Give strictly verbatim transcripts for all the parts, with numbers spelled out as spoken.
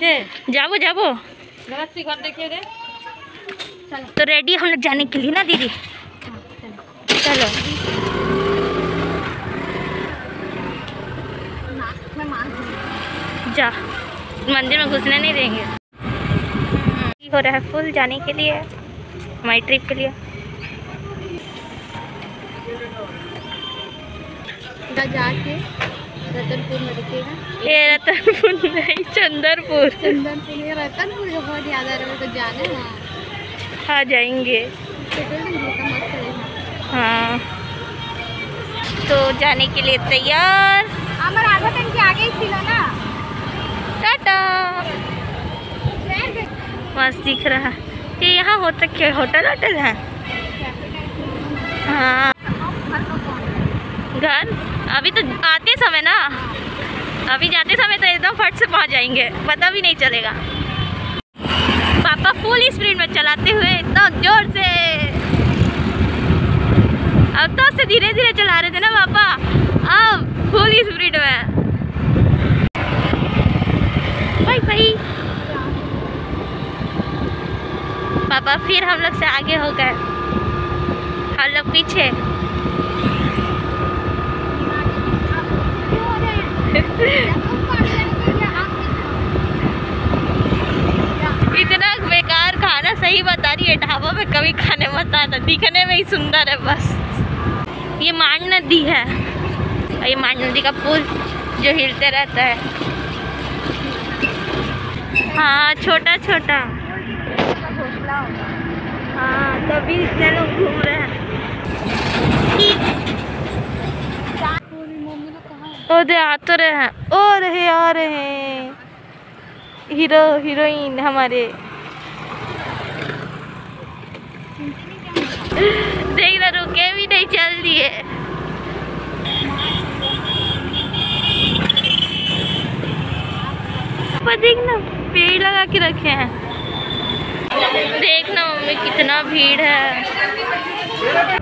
जाबो जाबो घर देखिए रे। तो रेडी हम लोग जाने के लिए ना दीदी। चलो जा, मंदिर में घुसने नहीं देंगे। हो रहा है फुल जाने के लिए, हमारी ट्रिप के लिए। जाके रतनपुर में रुकेगा। ये रतनपुर नहीं, चंदरपुर। चंदनपुर ये रतनपुर जो बहुत याद आ रहा है, तो जाने ना आ जाएंगे। हाँ तो जाने के लिए तैयार। हमारे आधा दिन के आगे ही थी ना। टाटा। मस्त दिख रहा है कि यहाँ होता क्या, होटल होटल है। हाँ घर अभी तो आते समय ना, अभी जाते समय तो एकदम फट से पहुँच जाएंगे, पता भी नहीं चलेगा। पापा फुल स्पीड में चलाते हुए एकदम जोर से, अब तो से धीरे धीरे चला रहे थे ना पापा, अब फुल स्पीड में। भाई भाई पापा फिर हम लोग से आगे हो गए, हम लोग पीछे। इतना बेकार खाना, सही बता रही है, ढाबा में कभी खाने मत आना, दिखने में ही सुंदर है बस। ये मान नदी है, और ये मान नदी का पुल जो हिलते रहता है। हाँ छोटा छोटा, हाँ तभी इतने लोग घूम रहे हैं। ओ दे आ तो रहे हैं, ओ रहे आ रहे हैं हीरो हीरोइन हमारे। देख ना, रुके भी नहीं, चल दिए। पर देखना पेड़ लगा के रखे हैं। देखना मम्मी कितना भीड़ है।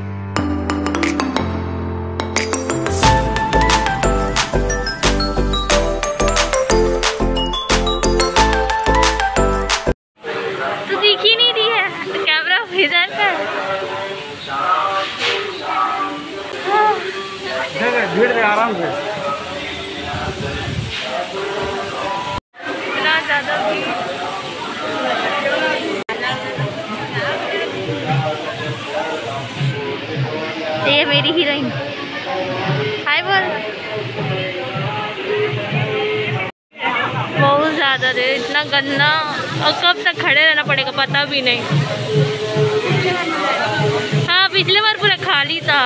तो दिख ही नहीं रही है, तो कैमरा इधर का भीड़ में आराम से। इतना ज्यादा भीड़। ये मेरी हीरोइन, हाय बोल। बहुत ज्यादा रे, इतना गंदा, और कब तक खड़े रहना पड़ेगा पता भी नहीं। हाँ पिछले बार पूरा खाली था।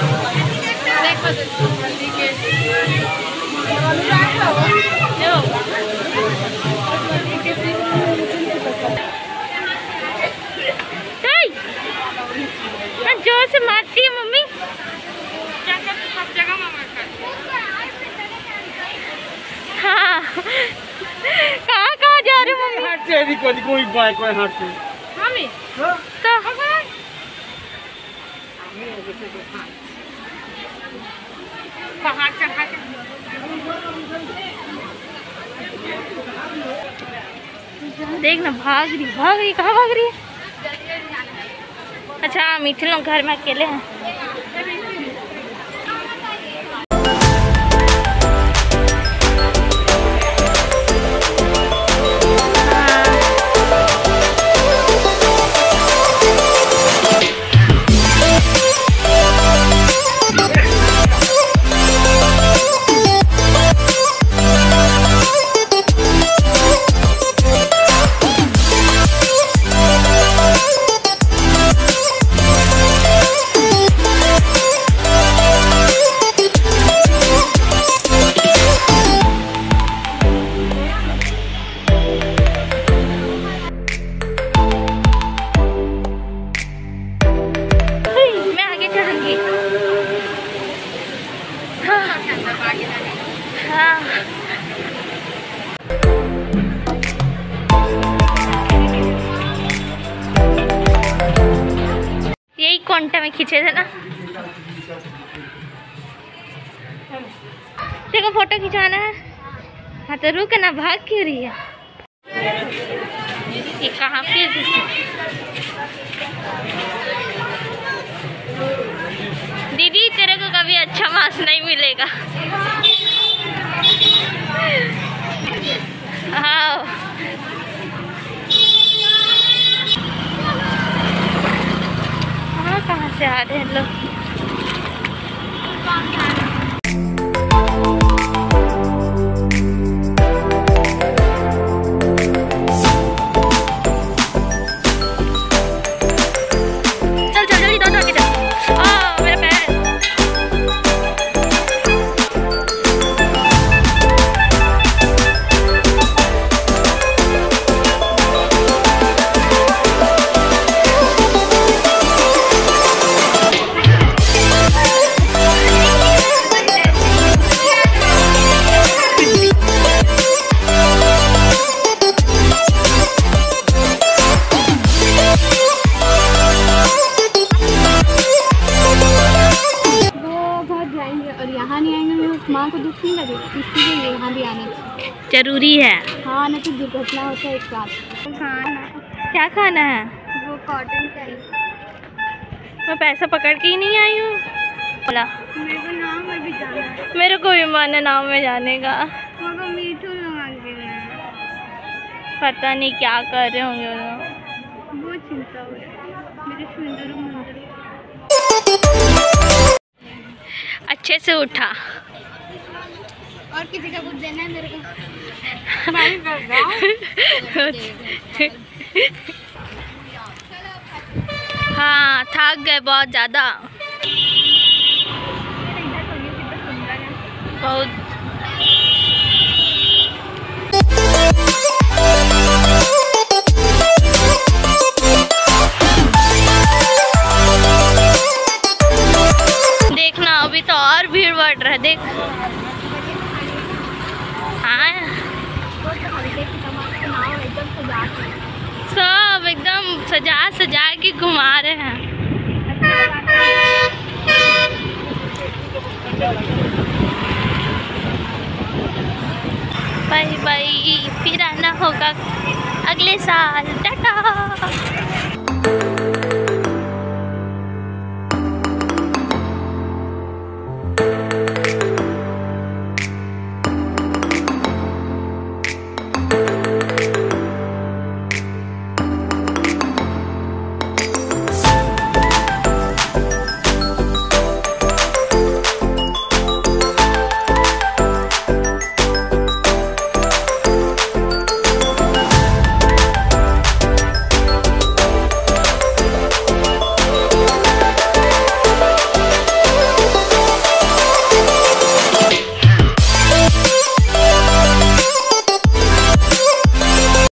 जोर से मारती है मम्मी। हाँ कहाँ कहाँ जा रहे हो मम्मी? हाथ से कोई कोई बाइक कोई हाथ से। मम्मी तो पहाड़ चढ़ा के देखना, भाग रही भाग रही कहाँ भाग रही है? अच्छा मीठे लोग घर में अकेले हैं। यही कॉन्टा में खींचे थे ना। देखो फोटो खिंचवाना है। हाँ तो रुक ना, भाग क्यों रही है? ये कहाँ पे दीदी, तेरे को कभी अच्छा मांस नहीं मिलेगा। हाँ, कहाँ से आ रहे हैं लोग। चल चल जल्दी दौड़ के चल। आ मेरा पैर। और यहाँ नहीं आएंगे, मेरी माँ को दुख नहीं लगेगा, इसीलिए यहाँ भी आना चाहिए, जरूरी है। हाँ, ना तो दुर्घटना होता है एक साथ। खाना क्या खाना है? वो कॉटन चाहिए। मैं पैसा पकड़ के ही नहीं आई हूँ। बोला मेरे को नाव में भी जाना है। मेरे को भी मन है नाव में जाने का। मेरे को मीठू में मांगे पता नहीं क्या कर रहे होंगे वो लोग। बहुत चिंता हो रही है मेरे सुंदर मंदिर। अच्छे से उठा। और किसी का कुछ देना है मेरे को? हाँ, थक गए बहुत ज़्यादा। बहुत देखना, अभी तो और भीड़ बढ़ रहा है। देख, हाँ, सब एकदम सजा सजा के घुमा रहे हैं। बाय बाय, फिर आना होगा अगले साल। टाटा।